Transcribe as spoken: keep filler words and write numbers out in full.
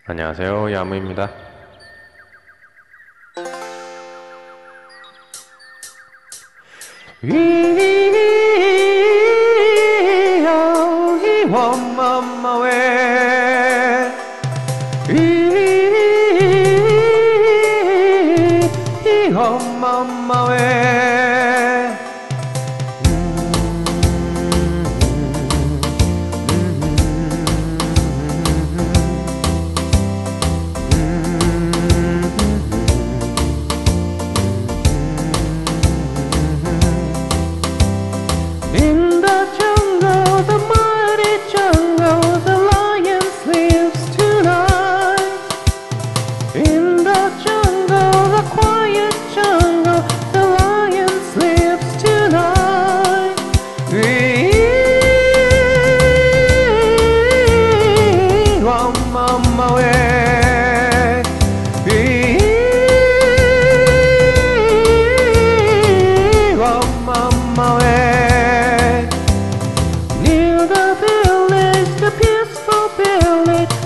안녕하세요, 야무입니다. In the jungle, the mighty jungle, the lion sleeps tonight. In the jungle, the quiet jungle, the lion sleeps tonight. We on my way. We on my way. Near the village, the peaceful village,